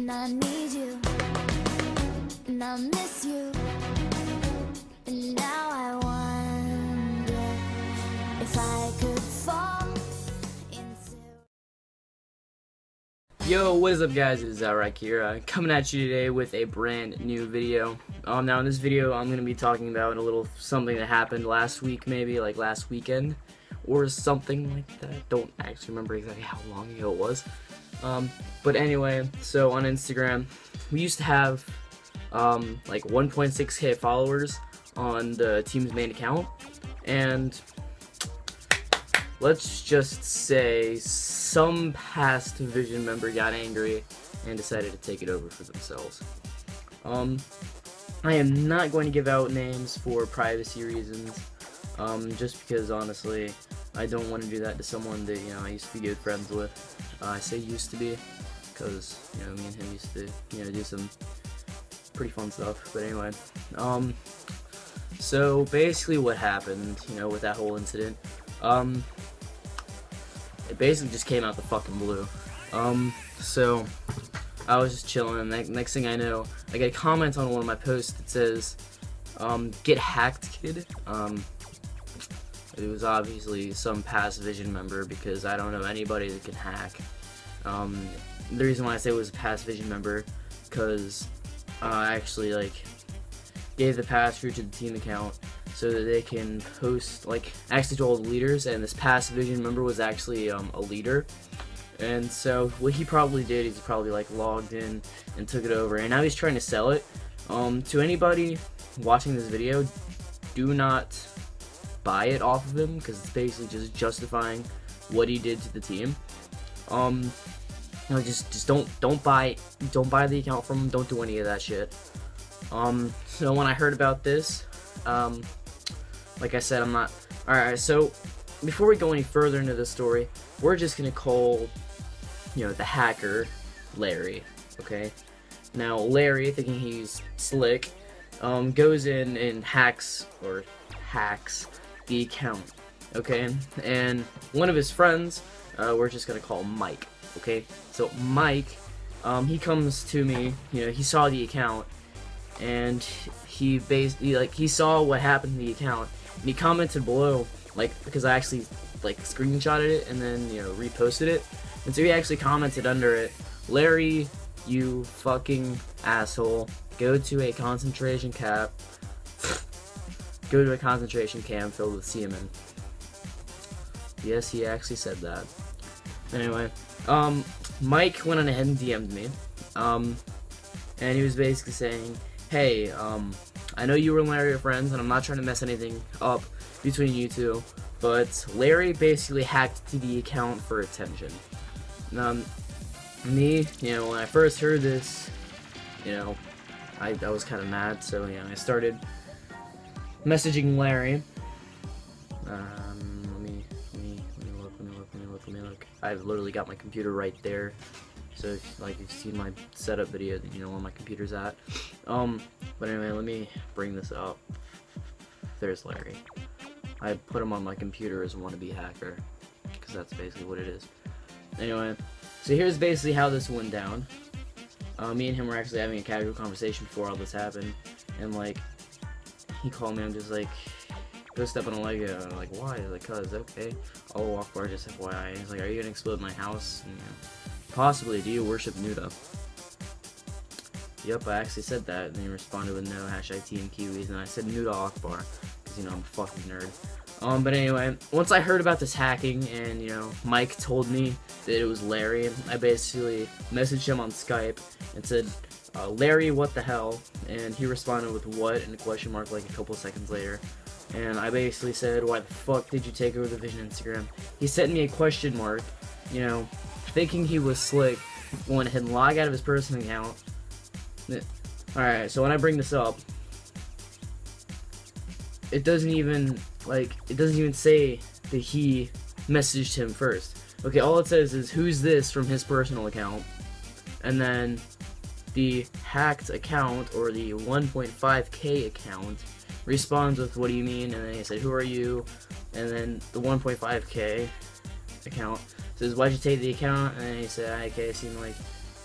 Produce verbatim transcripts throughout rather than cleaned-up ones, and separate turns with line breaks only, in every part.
and I need you, and I miss you, and now I wonder if I could fall into...
Yo, what is up guys, it is Zalrak here, uh, coming at you today with a brand new video. Um, now in this video I'm going to be talking about a little something that happened last week, maybe like last weekend, or something like that. Don't actually remember exactly how long ago it was. Um, but anyway, so on Instagram, we used to have um, like one point six K followers on the team's main account, and let's just say some past Vision member got angry and decided to take it over for themselves. Um, I am not going to give out names for privacy reasons, um, just because honestly, I don't want to do that to someone that, you know, I used to be good friends with. Uh, I say used to be, because, you know, me and him used to, you know, do some pretty fun stuff, but anyway. Um, so basically what happened, you know, with that whole incident, um, it basically just came out the fucking blue. Um, so I was just chilling, and the next thing I know, I get a comment on one of my posts that says, um, get hacked, kid. Um, it was obviously some past Vision member, because I don't know anybody that can hack. Um, the reason why I say it was a past Vision member, because uh, I actually, like, gave the password to the team account so that they can post, like, actually to all the leaders, and this past Vision member was actually um, a leader. And so what he probably did is he probably like logged in and took it over, and now he's trying to sell it. Um, to anybody watching this video, do not buy it off of him, because it's basically just justifying what he did to the team. Um, you know, just just don't don't buy don't buy the account from him. Don't do any of that shit. Um, so when I heard about this, um, like I said, I'm not. All right, so before we go any further into the story, we're just gonna call, you know, the hacker Larry. Okay. Now Larry, thinking he's slick, um, goes in and hacks or hacks the account. Okay, and one of his friends, uh, we're just gonna call Mike. Okay, so Mike, um, he comes to me. You know, he saw the account, and he basically like he saw what happened to the account, and he commented below, like, because I actually like screenshotted it and then, you know, reposted it. And so he actually commented under it, Larry, you fucking asshole, go to a concentration camp, go to a concentration camp filled with seamen. Yes, he actually said that. Anyway, um, Mike went on ahead and D M'd me, um, and he was basically saying, hey, um, I know you and Larry are friends, and I'm not trying to mess anything up between you two, but Larry basically hacked to the account for attention. Um, me, you know, when I first heard this, you know, I, I was kind of mad, so, you know, I started messaging Larry. Um, let me, let me, let me look, let me look, let me look, let me look. I've literally got my computer right there, so, if, like, you've seen my setup video, that you know where my computer's at. Um, but anyway, let me bring this up. There's Larry. I put him on my computer as a wannabe hacker, because that's basically what it is. Anyway, so here's basically how this went down. Uh, me and him were actually having a casual conversation before all this happened, and like, he called me, I'm just like, go step on a Lego, and I'm like, why? He's like, cuz, okay, I'll walk bar, just F Y I. He's like, are you gonna explode my house? And, you know, possibly, do you worship Nuda? Yep, I actually said that, and he responded with no, hashtag Team Kiwis, and I said Nuda Akbar, because, you know, I'm a fucking nerd. Um, but anyway, once I heard about this hacking, and, you know, Mike told me that it was Larry, I basically messaged him on Skype and said, uh, Larry, what the hell? And he responded with what, and a question mark like a couple seconds later. And I basically said, why the fuck did you take over the Vision Instagram? He sent me a question mark, you know, thinking he was slick, went ahead and log out of his personal account. Alright, so when I bring this up, it doesn't even, like, it doesn't even say that he messaged him first. Okay, all it says is, who's this, from his personal account, and then the hacked account, or the one point five K account, responds with, what do you mean, and then he said, who are you, and then the one point five K account says, why'd you take the account, and then he said, okay, it seemed like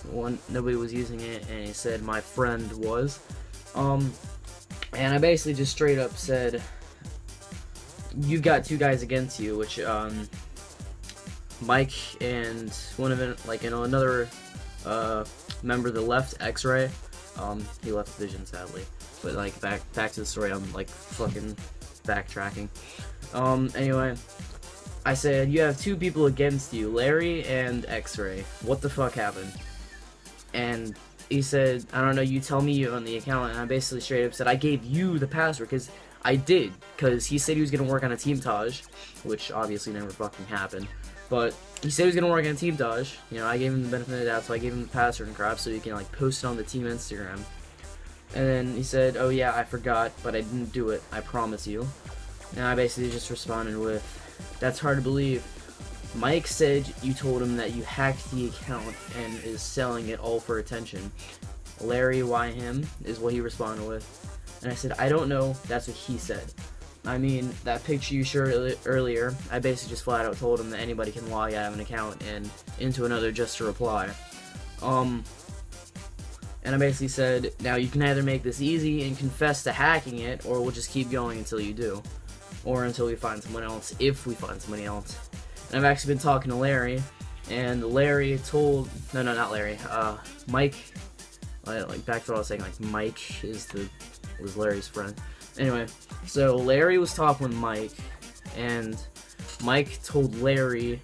one nobody was using it, and he said my friend was. Um, and I basically just straight up said, you've got two guys against you, which um, Mike and one of it, like you know another uh, member of the left, X-Ray. Um, he left Vision sadly, but like back back to the story. I'm like fucking backtracking. Um, anyway, I said you have two people against you, Larry and X-Ray. What the fuck happened? And he said, I don't know. You tell me you on the account. And I basically straight up said I gave you the password because I did, because he said he was gonna work on a team Taj, which obviously never fucking happened. But he said he was gonna work on a team Taj. You know, I gave him the benefit of the doubt, so I gave him the password and crap so he can like post it on the team Instagram. And then he said, oh yeah, I forgot, but I didn't do it. I promise you. And I basically just responded with, that's hard to believe. Mike said you told him that you hacked the account and is selling it all for attention. Larry, why him? Is what he responded with. And I said, I don't know. That's what he said. I mean, that picture you showed earlier, I basically just flat out told him that anybody can log out of an account and into another just to reply. Um, and I basically said, now you can either make this easy and confess to hacking it, or we'll just keep going until you do. Or until we find someone else, if we find somebody else. And I've actually been talking to Larry, and Larry told, no, no, not Larry, uh, Mike, like, back to what I was saying, like, Mike is the, was Larry's friend. Anyway, so Larry was talking with Mike, and Mike told Larry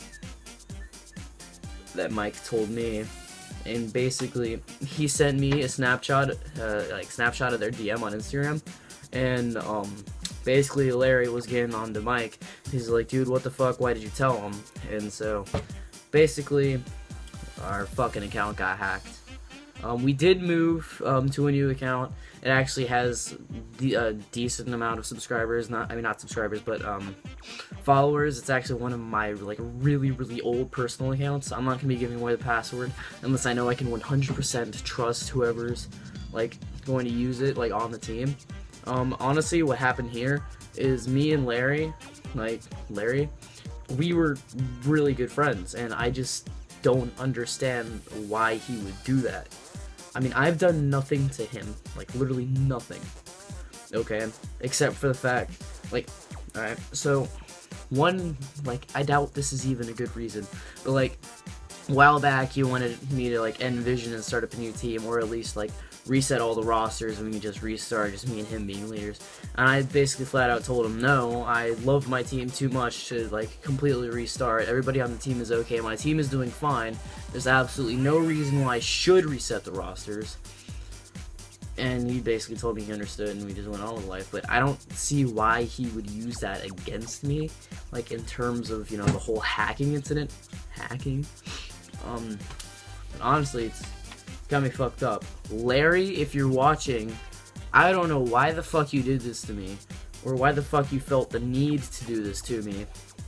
that Mike told me, and basically, he sent me a snapshot, uh, like, snapshot of their D M on Instagram, and, um, basically Larry was getting on to Mike. He's like, dude, what the fuck, why did you tell him? And so, basically, our fucking account got hacked. Um, we did move um, to a new account. It actually has the, a decent amount of subscribers, not, I mean not subscribers, but um, followers. It's actually one of my like really, really old personal accounts. I'm not going to be giving away the password unless I know I can one hundred percent trust whoever's like going to use it like on the team. Um, honestly, what happened here is me and Larry, like Larry, we were really good friends, and I just don't understand why he would do that. I mean, I've done nothing to him, like literally nothing, okay, except for the fact, like, alright, so, one, like, I doubt this is even a good reason, but like, a while back, you wanted me to, like, end Vision and start up a new team, or at least, like, reset all the rosters and we can just restart, just me and him being leaders. And I basically flat out told him, no, I love my team too much to like completely restart. Everybody on the team is okay, my team is doing fine. There's absolutely no reason why I should reset the rosters. And he basically told me he understood, and we just went on with life. But I don't see why he would use that against me, like in terms of, you know, the whole hacking incident. Hacking? Um, honestly, it's got me fucked up. Larry, if you're watching, I don't know why the fuck you did this to me, or why the fuck you felt the need to do this to me.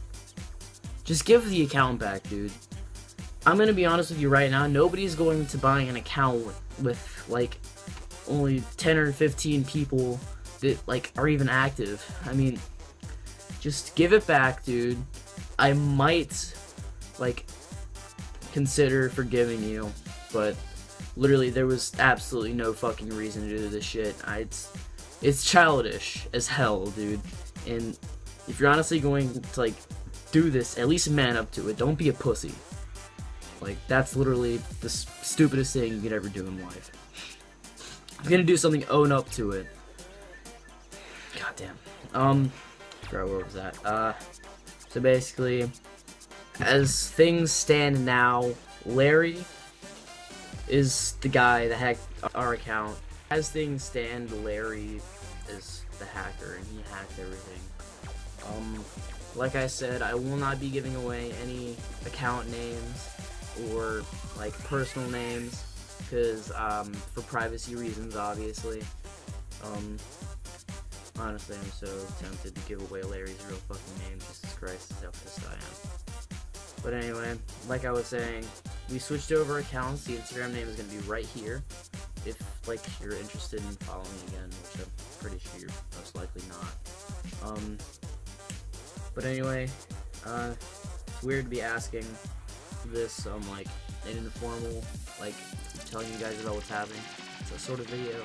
Just give the account back, dude. I'm gonna be honest with you right now, nobody's going to buy an account with, with like, only ten or fifteen people that, like, are even active. I mean, just give it back, dude. I might, like, consider forgiving you, but literally, there was absolutely no fucking reason to do this shit. I, it's, it's childish as hell, dude. And if you're honestly going to, like, do this, at least man up to it. Don't be a pussy. Like, that's literally the stupidest thing you could ever do in life. If you're gonna do something, own up to it. Goddamn. Um, I forgot where was that? Uh, so basically, as things stand now, Larry is the guy that hacked our account. As things stand, Larry is the hacker, and he hacked everything. Um, like I said, I will not be giving away any account names or, like, personal names, because, um, for privacy reasons, obviously. Um, honestly, I'm so tempted to give away Larry's real fucking name. Jesus Christ, that's how pissed I am. But anyway, like I was saying, we switched over accounts. The Instagram name is going to be right here, if, like, you're interested in following again, which I'm pretty sure you're most likely not. Um, but anyway, uh, it's weird to be asking this, um, like, an informal, like, telling you guys about what's happening. It's a sort of video.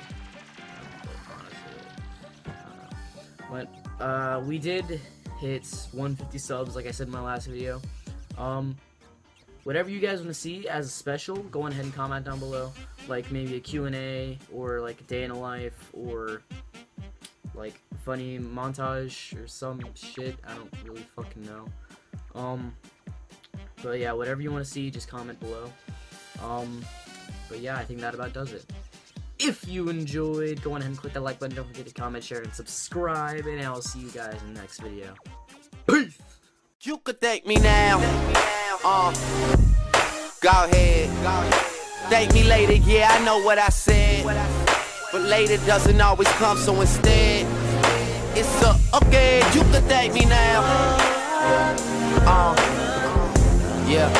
But honestly, but uh, we did hit one hundred fifty subs, like I said in my last video. Um, whatever you guys want to see as a special, go on ahead and comment down below. Like maybe a Q and A, or like a day in a life, or like funny montage or some shit. I don't really fucking know. Um, but yeah, whatever you want to see, just comment below. Um, but yeah, I think that about does it. If you enjoyed, go on ahead and click that like button. Don't forget to comment, share, and subscribe. And I'll see you guys in the next video. Peace!
You could thank me now. Uh, go ahead. Thank me later, yeah, I know what I said. But later doesn't always come, so instead, it's a, okay, you could thank me now. Uh, yeah.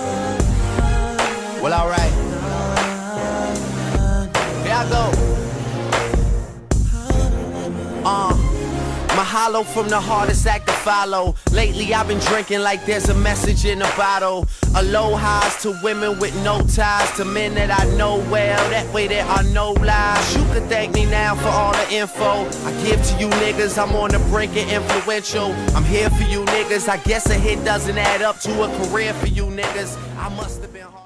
Well, alright. Here I go. Uh. Mahalo from the hardest act to follow. Lately I've been drinking like there's a message in a bottle. Aloha's to women with no ties, to men that I know well, that way there are no lies. You could thank me now for all the info I give to you niggas. I'm on the brink of influential. I'm here for you niggas. I guess a hit doesn't add up to a career for you niggas. I must have been hard.